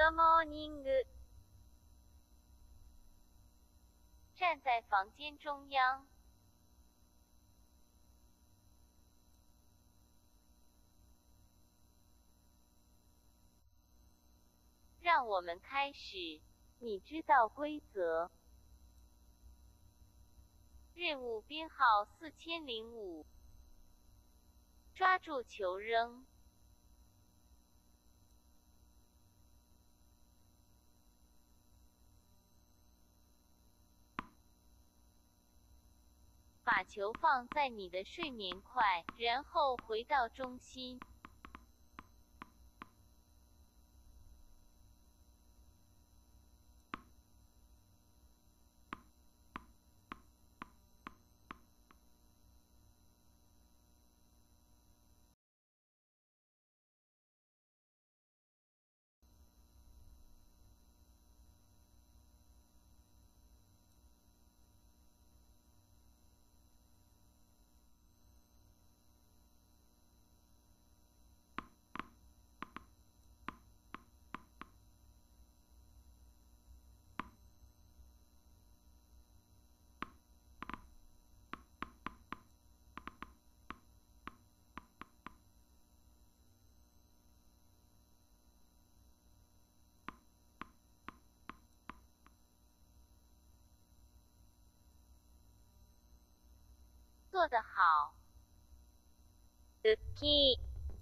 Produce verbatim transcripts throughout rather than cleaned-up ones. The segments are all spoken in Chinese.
Good morning。站在房间中央。让我们开始。你知道规则。任务编号四千零五。抓住球扔。把球放在你的睡眠块，然后回到中心。做得好。Lucky。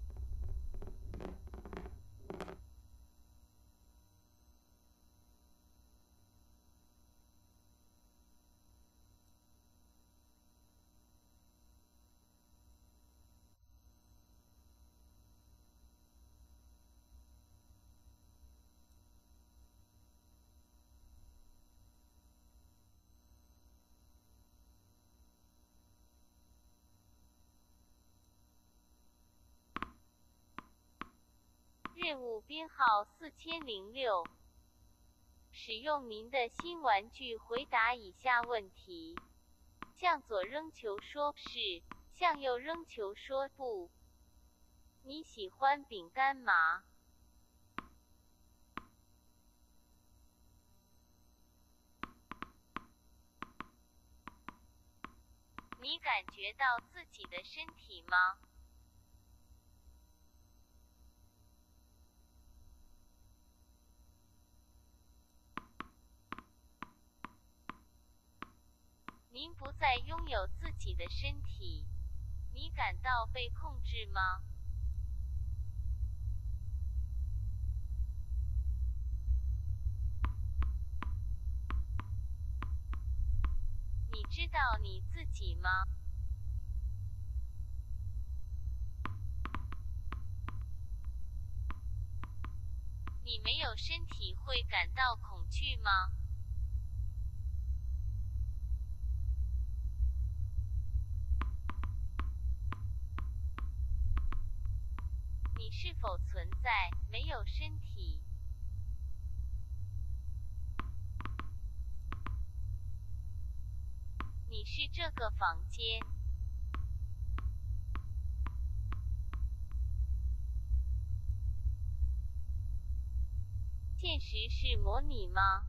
任务编号四千零六。使用您的新玩具回答以下问题：向左扔球说是，向右扔球说不。你喜欢饼干吗？你感觉到自己的身体吗？您不再拥有自己的身体，你感到被控制吗？你知道你自己吗？你没有身体会感到恐惧吗？你是否存在，没有身体？你是这个房间。现实是模拟吗？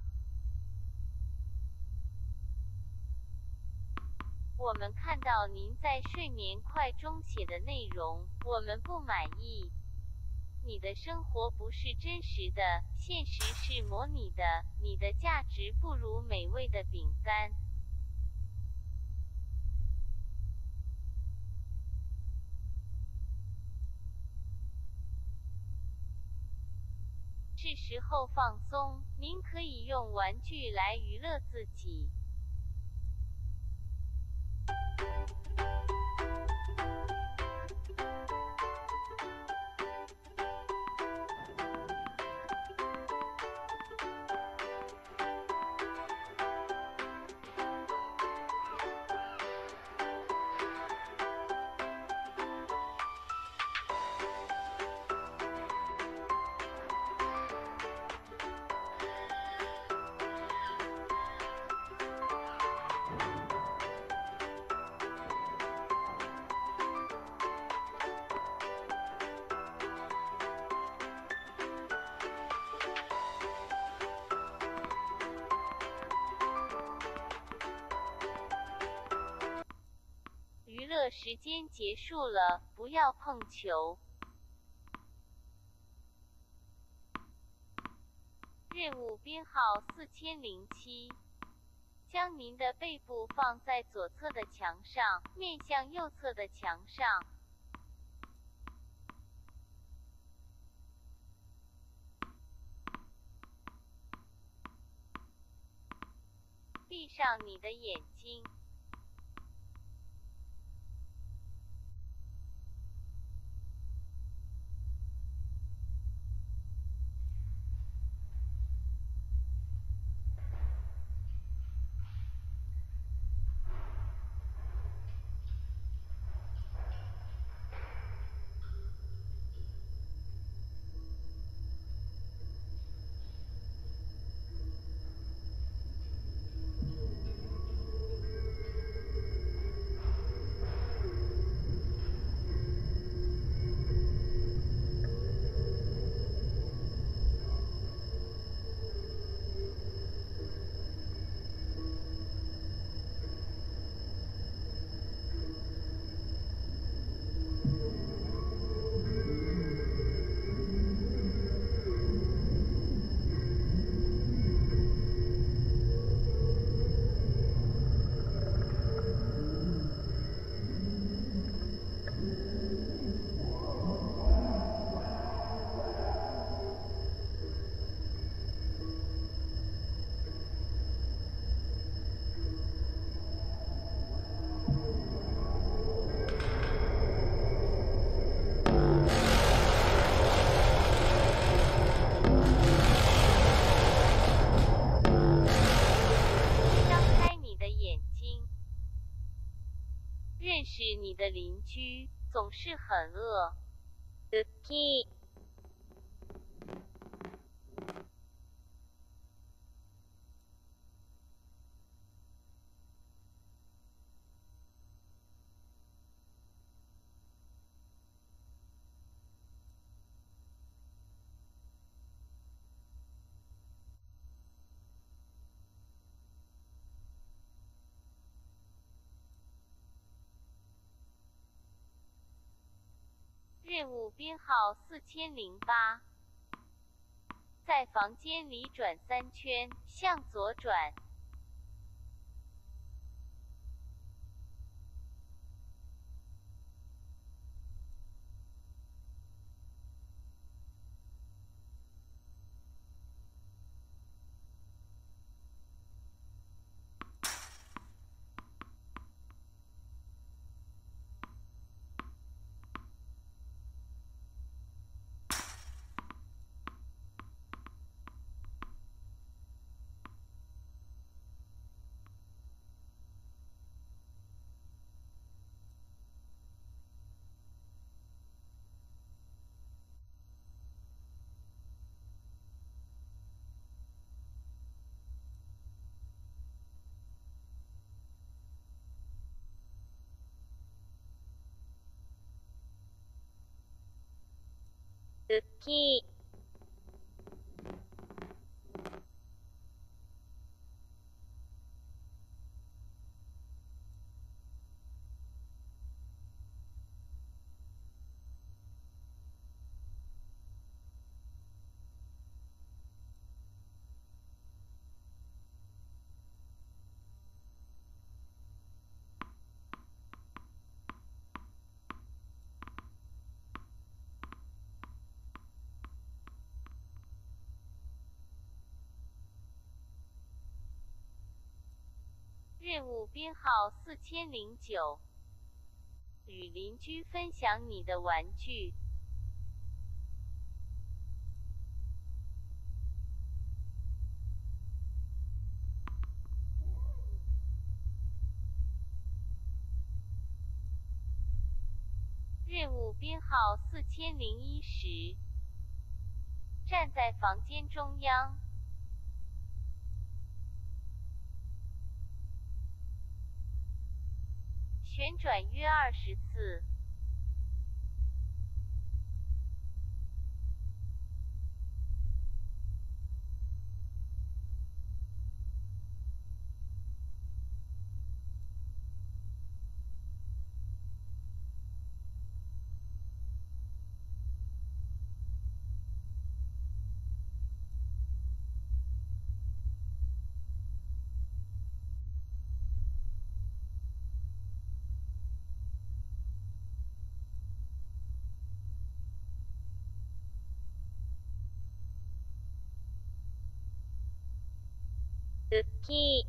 我们看到您在睡眠块中写的内容，我们不满意。你的生活不是真实的，现实是模拟的，你的价值不如美味的饼干。是时候放松，您可以用玩具来娱乐自己。 课时间结束了，不要碰球。任务编号四千零七。将您的背部放在左侧的墙上，面向右侧的墙上。闭上你的眼睛。认识你的邻居总是很饿。Cookie。任务编号四千零八。在房间里转三圈，向左转。Cookie。任务编号四千零九。与邻居分享你的玩具。任务编号四千零一十。站在房间中央。旋转约二十次。 好き。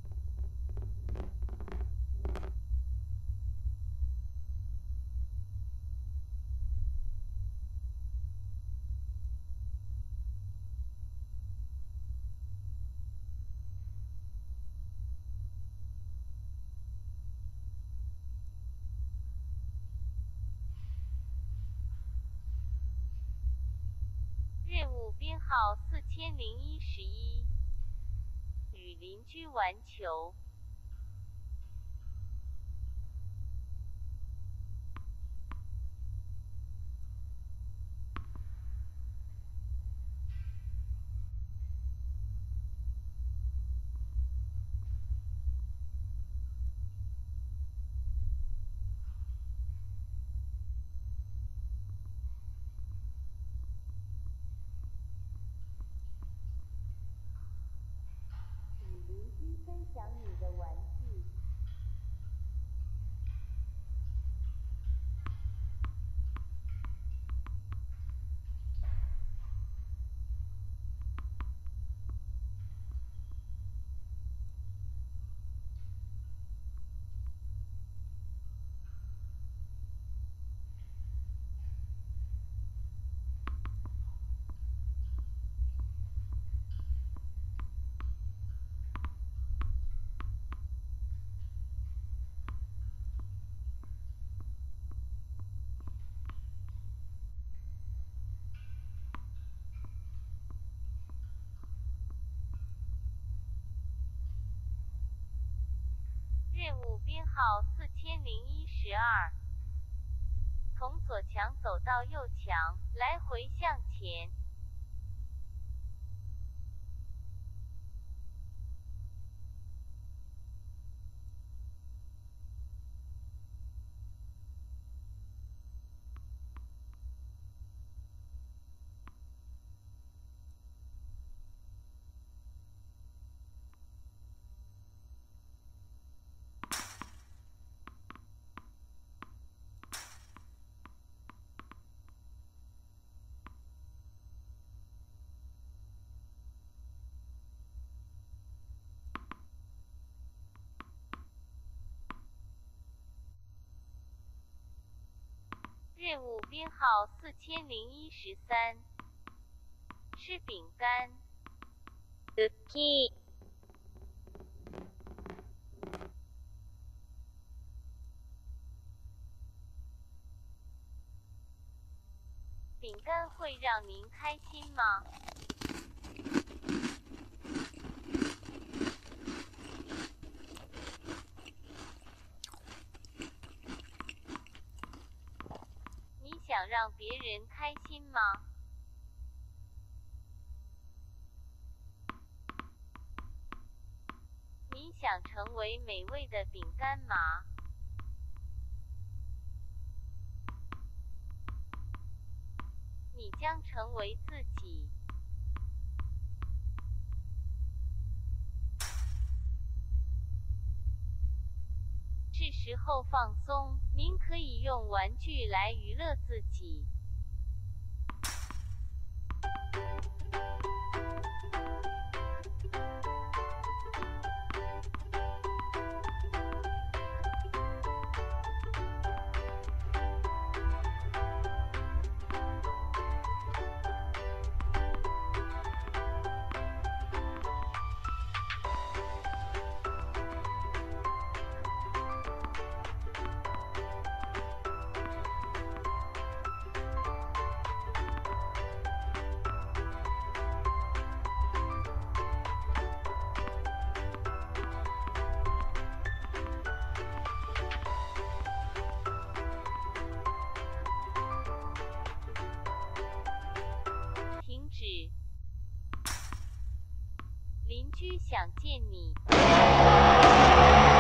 任务编号四千零一十一，与邻居玩球。与邻居分享你的玩具。任务编号四千零一十二，从左墙走到右墙，来回向前。任务编号四千零一十三，吃饼干。好き。饼干会让您开心吗？你想让别人开心吗？你想成为美味的饼干吗？你将成为自己。是时候放松，您可以用玩具来娱乐自己。停止。邻居想见你。